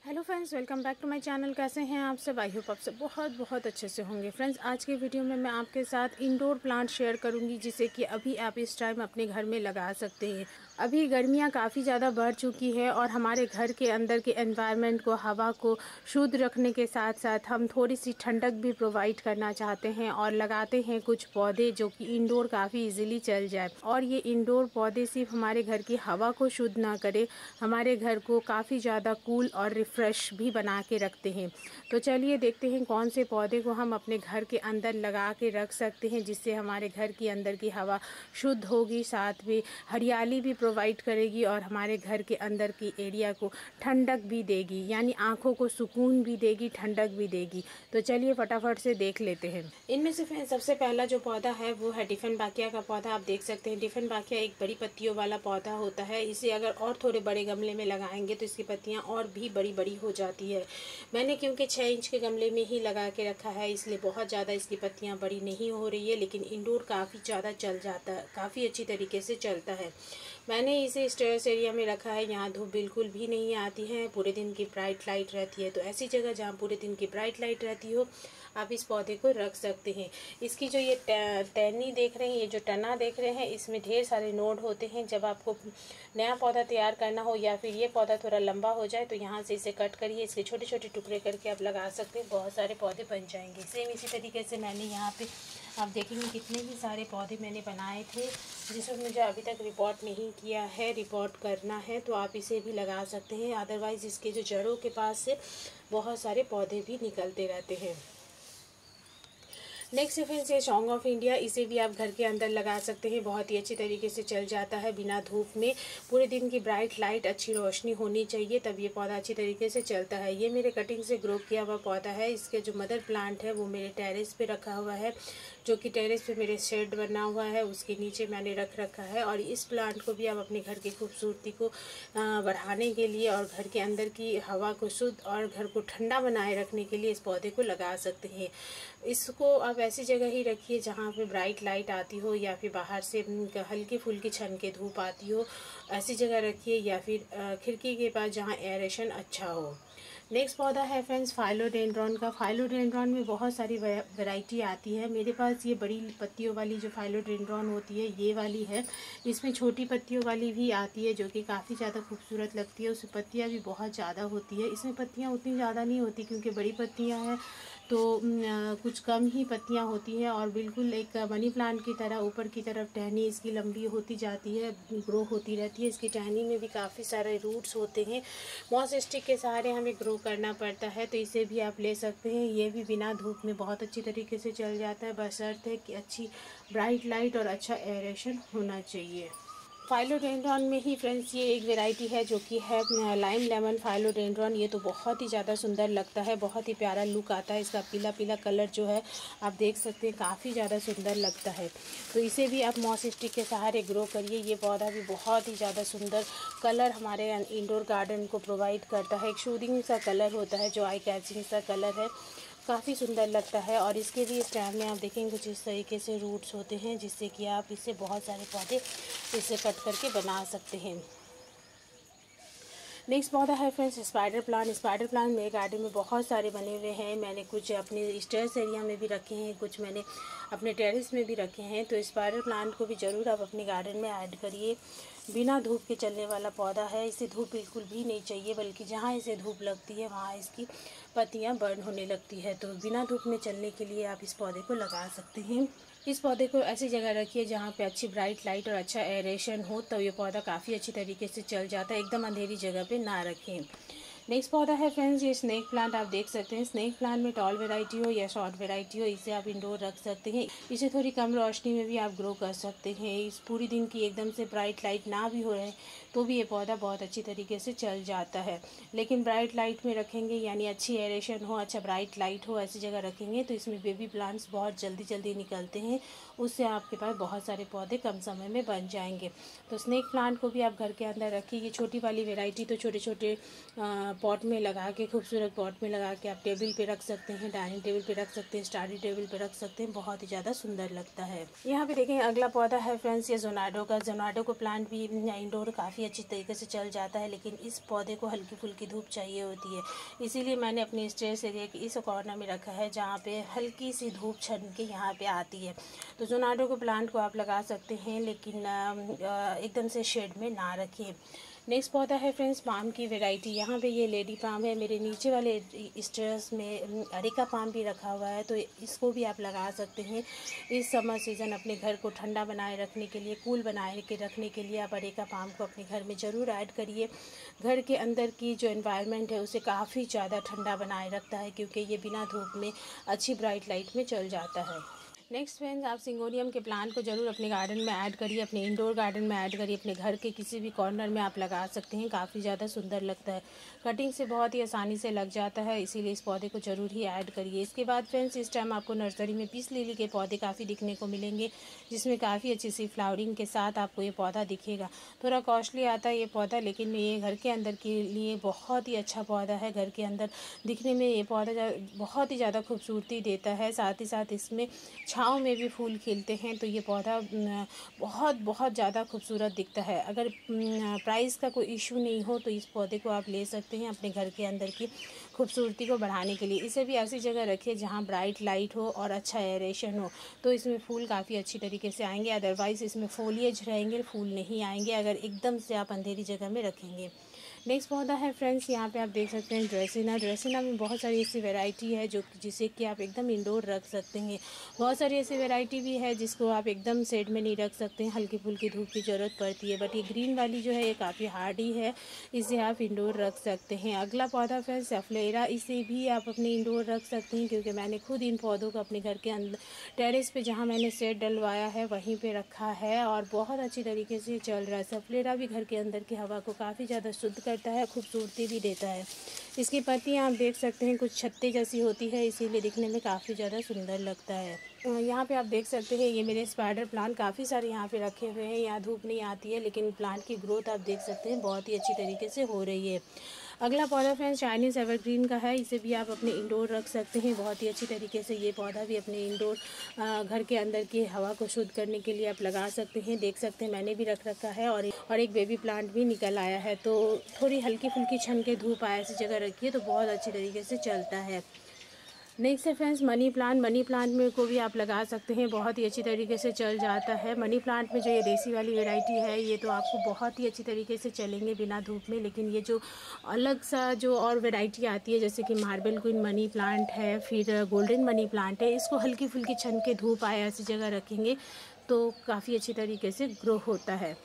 Hello friends, welcome back to my channel. कैसे हैं आप सब? आई होप आप सब बहुत अच्छे से होंगे। फ्रेंड्स, आज के वीडियो में मैं आपके साथ इंडोर प्लांट शेयर करूंगी जिसे कि अभी आप इस टाइम अपने घर में लगा सकते हैं। अभी गर्मियां काफ़ी ज़्यादा बढ़ चुकी है और हमारे घर के अंदर के एनवायरनमेंट को, हवा को शुद्ध रखने के साथ साथ हम थोड़ी सी ठंडक भी प्रोवाइड करना चाहते हैं और लगाते हैं कुछ पौधे जो कि इंडोर काफ़ी इजीली चल जाए। और ये इंडोर पौधे सिर्फ हमारे घर की हवा को शुद्ध ना करे, हमारे घर को काफ़ी ज़्यादा कूल और फ्रेश भी बना के रखते हैं। तो चलिए देखते हैं कौन से पौधे को हम अपने घर के अंदर लगा के रख सकते हैं जिससे हमारे घर के अंदर की हवा शुद्ध होगी, साथ में हरियाली भी प्रोवाइड करेगी और हमारे घर के अंदर की एरिया को ठंडक भी देगी, यानी आंखों को सुकून भी देगी, ठंडक भी देगी। तो चलिए फटाफट से देख लेते हैं। इनमें से सबसे पहला जो पौधा है वो है डिफेनबाकिया का पौधा। आप देख सकते हैं डिफेनबाकिया एक बड़ी पत्तियों वाला पौधा होता है। इसे अगर और थोड़े बड़े गमले में लगाएंगे तो इसकी पत्तियां और भी बड़ी हो जाती है। मैंने क्योंकि 6 इंच के गमले में ही लगा के रखा है, इसलिए बहुत ज़्यादा इसकी पत्तियां बड़ी नहीं हो रही है, लेकिन इंडोर काफ़ी ज़्यादा चल जाता है, काफ़ी अच्छी तरीके से चलता है। मैंने इसे स्टेयर्स एरिया में रखा है, यहाँ धूप बिल्कुल भी नहीं आती है, पूरे दिन की ब्राइट लाइट रहती है। तो ऐसी जगह जहाँ पूरे दिन की ब्राइट लाइट रहती हो आप इस पौधे को रख सकते हैं। इसकी जो ये टहनी देख रहे हैं, ये जो तना देख रहे हैं, इसमें ढेर सारे नोड होते हैं। जब आपको नया पौधा तैयार करना हो या फिर ये पौधा थोड़ा लंबा हो जाए तो यहाँ से इसे कट करिए, इसके छोटे छोटे टुकड़े करके आप लगा सकते हैं, बहुत सारे पौधे बन जाएंगे। सेम इसी तरीके से मैंने यहाँ पे आप देखेंगे कितने ही सारे पौधे मैंने बनाए थे जिसमें मुझे अभी तक रिपोर्ट नहीं किया है, रिपोर्ट करना है, तो आप इसे भी लगा सकते हैं। अदरवाइज़ इसके जो जड़ों के पास से बहुत सारे पौधे भी निकलते रहते हैं। नेक्स्ट फ्रेंड्स ये सॉन्ग ऑफ इंडिया, इसे भी आप घर के अंदर लगा सकते हैं, बहुत ही अच्छी तरीके से चल जाता है बिना धूप में। पूरे दिन की ब्राइट लाइट, अच्छी रोशनी होनी चाहिए तब ये पौधा अच्छी तरीके से चलता है। ये मेरे कटिंग से ग्रो किया हुआ पौधा है। इसके जो मदर प्लांट है वो मेरे टेरेस पे रखा हुआ है, जो कि टेरेस पे मेरे शेड बना हुआ है, उसके नीचे मैंने रख रखा है। और इस प्लांट को भी आप अपने घर की खूबसूरती को बढ़ाने के लिए और घर के अंदर की हवा को शुद्ध और घर को ठंडा बनाए रखने के लिए इस पौधे को लगा सकते हैं। इसको आप ऐसी जगह ही रखिए जहाँ पे ब्राइट लाइट आती हो या फिर बाहर से हल्की फुल्की छन के धूप आती हो, ऐसी जगह रखिए, या फिर खिड़की के पास जहाँ एयरेशन अच्छा हो। नेक्स्ट पौधा है फ्रेंड्स फाइलोडेंड्रॉन का। फाइलोडेंड्रॉन में बहुत सारी वैरायटी आती है। मेरे पास ये बड़ी पत्तियों वाली जो फाइलोडेंड्रॉन होती है ये वाली है। इसमें छोटी पत्तियों वाली भी आती है जो कि काफ़ी ज़्यादा खूबसूरत लगती है, उसमें पत्तियाँ भी बहुत ज़्यादा होती है। इसमें पत्तियाँ उतनी ज़्यादा नहीं होती क्योंकि बड़ी पत्तियाँ हैं, तो कुछ कम ही पत्तियाँ होती हैं और बिल्कुल एक मनी प्लांट की तरह ऊपर की तरफ टहनी इसकी लंबी होती जाती है, ग्रो होती रहती है। इसकी टहनी में भी काफ़ी सारे रूट्स होते हैं, मॉस स्टिक के सहारे हमें ग्रो करना पड़ता है, तो इसे भी आप ले सकते हैं। ये भी बिना धूप में बहुत अच्छी तरीके से चल जाता है, बशर्ते कि अच्छी ब्राइट लाइट और अच्छा एयरेशन होना चाहिए। फाइलोडेंड्रॉन में ही फ्रेंड्स ये एक वैरायटी है जो कि है लाइम लेमन फाइलोडेंड्रॉन। ये तो बहुत ही ज़्यादा सुंदर लगता है, बहुत ही प्यारा लुक आता है इसका, पीला पीला कलर जो है आप देख सकते हैं, काफ़ी ज़्यादा सुंदर लगता है। तो इसे भी आप मॉस स्टिक के सहारे ग्रो करिए। ये पौधा भी बहुत ही ज़्यादा सुंदर कलर हमारे इंडोर गार्डन को प्रोवाइड करता है। एक शूदिंग सा कलर होता है, जो आई कैचिंग सा कलर है, काफ़ी सुंदर लगता है। और इसके भी स्टैम में आप देखेंगे कुछ इस तरीके से रूट्स होते हैं जिससे कि आप इससे बहुत सारे पौधे इसे कट करके बना सकते हैं। नेक्स्ट पौधा है friends spider plant. Spider plant मेरे गार्डन में बहुत सारे बने हुए हैं। मैंने कुछ अपने स्टेयर्स एरिया में भी रखे हैं, कुछ मैंने अपने टेरेस में भी रखे हैं। तो स्पाइडर प्लांट को भी ज़रूर आप अपने गार्डन में ऐड करिए। बिना धूप के चलने वाला पौधा है, इसे धूप बिल्कुल भी नहीं चाहिए, बल्कि जहाँ इसे धूप लगती है वहाँ इसकी पत्तियाँ बर्न होने लगती है। तो बिना धूप में चलने के लिए आप इस पौधे को लगा सकते हैं। इस पौधे को ऐसी जगह रखिए जहाँ पे अच्छी ब्राइट लाइट और अच्छा एयरेशन हो, तो ये पौधा काफ़ी अच्छी तरीके से चल जाता है। एकदम अंधेरी जगह पे ना रखें। नेक्स्ट पौधा है फ्रेंड्स ये स्नेक प्लांट। आप देख सकते हैं स्नेक प्लांट में टॉल वैरायटी हो या शॉर्ट वैरायटी हो, इसे आप इंडोर रख सकते हैं। इसे थोड़ी कम रोशनी में भी आप ग्रो कर सकते हैं। इस पूरी दिन की एकदम से ब्राइट लाइट ना भी हो रहे तो भी ये पौधा बहुत अच्छी तरीके से चल जाता है। लेकिन ब्राइट लाइट में रखेंगे, यानी अच्छी एरेशन हो, अच्छा ब्राइट लाइट हो, ऐसी जगह रखेंगे तो इसमें बेबी प्लांट्स बहुत जल्दी जल्दी निकलते हैं। उससे आपके पास बहुत सारे पौधे कम समय में बन जाएंगे। तो स्नेक प्लांट को भी आप घर के अंदर रखिए। ये छोटी वाली वेराइटी तो छोटे छोटे पॉट में लगा के, खूबसूरत पॉट में लगा के आप टेबल पे रख सकते हैं, डाइनिंग टेबल पे रख सकते हैं, स्टडी टेबल पे रख सकते हैं, बहुत ही ज़्यादा सुंदर लगता है। यहाँ पे देखें अगला पौधा है फ्रेंड्स ये जोनाडो का। जोनाडो को प्लांट भी इंडोर काफ़ी अच्छी तरीके से चल जाता है, लेकिन इस पौधे को हल्की फुल्की धूप चाहिए होती है, इसीलिए मैंने अपने स्टेज एरिया के इस कॉर्नर में रखा है जहाँ पे हल्की सी धूप छन के यहाँ पे आती है। तो जोनाडो के प्लांट को आप लगा सकते हैं, लेकिन एकदम से शेड में ना रखें। नेक्स्ट पौधा है फ्रेंड्स पाम की वैरायटी। यहाँ पे ये लेडी पाम है, मेरे नीचे वाले स्टेयर्स में अरेका पाम भी रखा हुआ है, तो इसको भी आप लगा सकते हैं। इस समर सीज़न अपने घर को ठंडा बनाए रखने के लिए, कूल बनाए के रखने के लिए आप अरेका पाम को अपने घर में ज़रूर ऐड करिए। घर के अंदर की जो एनवायरनमेंट है उसे काफ़ी ज़्यादा ठंडा बनाए रखता है, क्योंकि ये बिना धूप में अच्छी ब्राइट लाइट में चल जाता है। नेक्स्ट फ्रेंड्स आप सिंगोनियम के प्लांट को ज़रूर अपने गार्डन में ऐड करिए, अपने इंडोर गार्डन में ऐड करिए, अपने घर के किसी भी कॉर्नर में आप लगा सकते हैं, काफ़ी ज़्यादा सुंदर लगता है। कटिंग से बहुत ही आसानी से लग जाता है, इसीलिए इस पौधे को ज़रूर ही ऐड करिए। इसके बाद फ्रेंड्स इस टाइम आपको नर्सरी में पीस लिली के पौधे काफ़ी दिखने को मिलेंगे, जिसमें काफ़ी अच्छी सी फ्लावरिंग के साथ आपको ये पौधा दिखेगा। थोड़ा कॉस्टली आता है ये पौधा, लेकिन ये घर के अंदर के लिए बहुत ही अच्छा पौधा है। घर के अंदर दिखने में ये पौधा बहुत ही ज़्यादा खूबसूरती देता है, साथ ही साथ इसमें छाँव में भी फूल खिलते हैं, तो ये पौधा बहुत ज़्यादा खूबसूरत दिखता है। अगर प्राइस का कोई इशू नहीं हो तो इस पौधे को आप ले सकते हैं अपने घर के अंदर की खूबसूरती को बढ़ाने के लिए। इसे भी ऐसी जगह रखिए जहाँ ब्राइट लाइट हो और अच्छा एरेशन हो, तो इसमें फूल काफ़ी अच्छी तरीके से आएंगे। अदरवाइज़ इसमें फोलिएज रहेंगे, फूल नहीं आएंगे अगर एकदम से आप अंधेरी जगह में रखेंगे। नेक्स्ट पौधा है फ्रेंड्स यहाँ पे आप देख सकते हैं ड्रेसिना। ड्रेसिना में बहुत सारी ऐसी वैरायटी है जिसे कि आप एकदम इंडोर रख सकते हैं। बहुत सारी ऐसी वैरायटी भी है जिसको आप एकदम शेड में नहीं रख सकते हैं, हल्की फुल्की धूप की ज़रूरत पड़ती है। बट ये ग्रीन वाली जो है ये काफ़ी हार्डी है, इसे आप इंडोर रख सकते हैं। अगला पौधा फ्रेंड्स सैफलेरा, इसे भी आप अपने इंडोर रख सकते हैं, क्योंकि मैंने खुद इन पौधों को अपने घर के अंदर टेरेस पे जहाँ मैंने शेड डलवाया है वहीं पे रखा है और बहुत अच्छी तरीके से चल रहा है। सैफलेरा भी घर के अंदर की हवा को काफ़ी ज़्यादा शुद्ध करता है, खूबसूरती भी देता है। इसकी पत्तियाँ आप देख सकते हैं कुछ छत्ते जैसी होती है, इसीलिए दिखने में काफ़ी ज़्यादा सुंदर लगता है। यहाँ पे आप देख सकते हैं ये मेरे स्पाइडर प्लांट काफ़ी सारे यहाँ पे रखे हुए हैं। यहाँ धूप नहीं आती है, लेकिन प्लांट की ग्रोथ आप देख सकते हैं बहुत ही अच्छी तरीके से हो रही है। अगला पौधा फ्रेंड्स चाइनीज़ एवरग्रीन का है, इसे भी आप अपने इंडोर रख सकते हैं बहुत ही अच्छी तरीके से। ये पौधा भी अपने इंडोर घर के अंदर की हवा को शुद्ध करने के लिए आप लगा सकते हैं। देख सकते हैं मैंने भी रख रखा है और एक बेबी प्लांट भी निकल आया है, तो थोड़ी हल्की फुल्की छन के धूप आए ऐसी जगह रखिए तो बहुत अच्छी तरीके से चलता है। नेक्स्ट है friends money plant. Money plant में को भी आप लगा सकते हैं, बहुत ही अच्छी तरीके से चल जाता है। मनी प्लांट में जो ये देसी वाली वैरायटी है ये तो आपको बहुत ही अच्छी तरीके से चलेंगे बिना धूप में, लेकिन ये जो अलग सा जो और वैरायटी आती है जैसे कि मार्बल क्वीन मनी प्लांट है, फिर गोल्डन मनी प्लांट है, इसको हल्की फुल्की छन के धूप आए ऐसी जगह रखेंगे तो काफ़ी अच्छी तरीके से ग्रो होता है।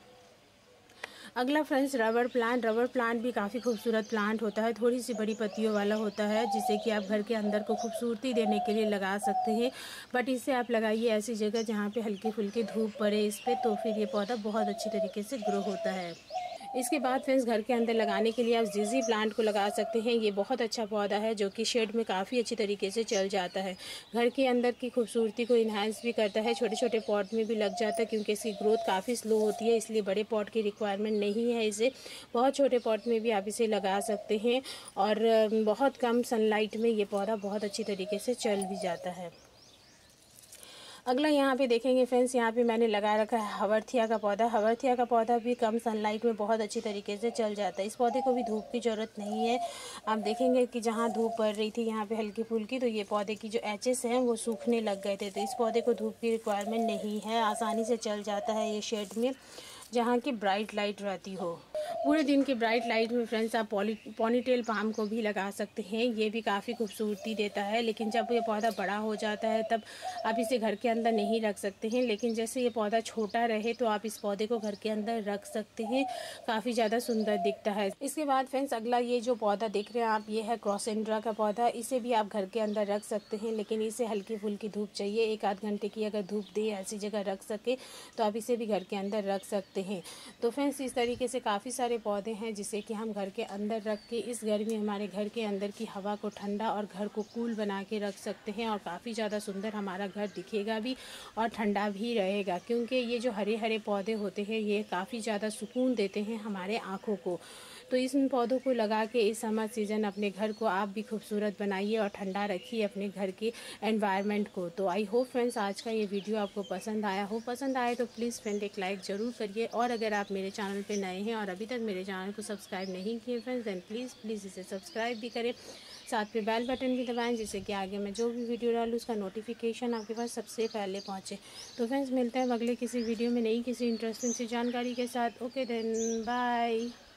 अगला friends rubber plant. Rubber plant भी काफ़ी खूबसूरत प्लांट होता है, थोड़ी सी बड़ी पत्तियों वाला होता है, जिसे कि आप घर के अंदर को खूबसूरती देने के लिए लगा सकते हैं। बट इसे आप लगाइए ऐसी जगह जहाँ पे हल्की फुल्की धूप पड़े इस पर, तो फिर ये पौधा बहुत अच्छी तरीके से ग्रो होता है। इसके बाद फ्रेंड्स घर के अंदर लगाने के लिए आप जीजी प्लांट को लगा सकते हैं। ये बहुत अच्छा पौधा है जो कि शेड में काफ़ी अच्छी तरीके से चल जाता है, घर के अंदर की खूबसूरती को इन्हांस भी करता है। छोटे छोटे पॉट में भी लग जाता है क्योंकि इसकी ग्रोथ काफ़ी स्लो होती है, इसलिए बड़े पॉट की रिक्वायरमेंट नहीं है इसे। बहुत छोटे पॉट में भी आप इसे लगा सकते हैं और बहुत कम सनलाइट में ये पौधा बहुत अच्छी तरीके से चल भी जाता है। अगला यहाँ पे देखेंगे फ्रेंड्स, यहाँ पे मैंने लगा रखा है हवरथिया का पौधा। हवरथिया का पौधा भी कम सनलाइट में बहुत अच्छी तरीके से चल जाता है। इस पौधे को भी धूप की ज़रूरत नहीं है। आप देखेंगे कि जहाँ धूप पड़ रही थी यहाँ पे हल्की फुल्की, तो ये पौधे की जो एचेस हैं वो सूखने लग गए थे, तो इस पौधे को धूप की रिक्वायरमेंट नहीं है, आसानी से चल जाता है ये शेड में जहाँ की ब्राइट लाइट रहती हो। पूरे दिन की ब्राइट लाइट में फ्रेंड्स आप पॉनीटेल पाम को भी लगा सकते हैं, ये भी काफ़ी खूबसूरती देता है। लेकिन जब ये पौधा बड़ा हो जाता है तब आप इसे घर के अंदर नहीं रख सकते हैं, लेकिन जैसे ये पौधा छोटा रहे तो आप इस पौधे को घर के अंदर रख सकते हैं, काफ़ी ज़्यादा सुंदर दिखता है। इसके बाद फ्रेंड्स अगला ये जो पौधा देख रहे हैं आप, ये है क्रॉसेंड्रा का पौधा। इसे भी आप घर के अंदर रख सकते हैं, लेकिन इसे हल्की फुल्की धूप चाहिए, 1-8 घंटे की अगर धूप दे ऐसी जगह रख सके तो आप इसे भी घर के अंदर रख सकते हैं। तो फ्रेंड्स इस तरीके से काफ़ी सारे पौधे हैं जिसे कि हम घर के अंदर रख के इस गर्मी हमारे घर के अंदर की हवा को ठंडा और घर को कूल बना के रख सकते हैं, और काफ़ी ज़्यादा सुंदर हमारा घर दिखेगा भी और ठंडा भी रहेगा, क्योंकि ये जो हरे हरे पौधे होते हैं ये काफ़ी ज़्यादा सुकून देते हैं हमारे आँखों को। तो इन पौधों को लगा के इस समर सीज़न अपने घर को आप भी खूबसूरत बनाइए और ठंडा रखिए अपने घर के एनवायरनमेंट को। तो आई होप फ्रेंड्स आज का ये वीडियो आपको पसंद आया हो। पसंद आए तो प्लीज़ फ्रेंड एक लाइक ज़रूर करिए, और अगर आप मेरे चैनल पे नए हैं और अभी तक मेरे चैनल को सब्सक्राइब नहीं किए फ्रेंड्स, देन प्लीज़ इसे सब्सक्राइब भी करें, साथ में बेल बटन भी दबाएं, जिससे कि आगे मैं जो भी वीडियो डालूँ उसका नोटिफिकेशन आपके पास सबसे पहले पहुँचे। तो फ्रेंड्स मिलते हैं अगले किसी वीडियो में नई किसी इंटरेस्टिंग सी जानकारी के साथ। Okay then bye.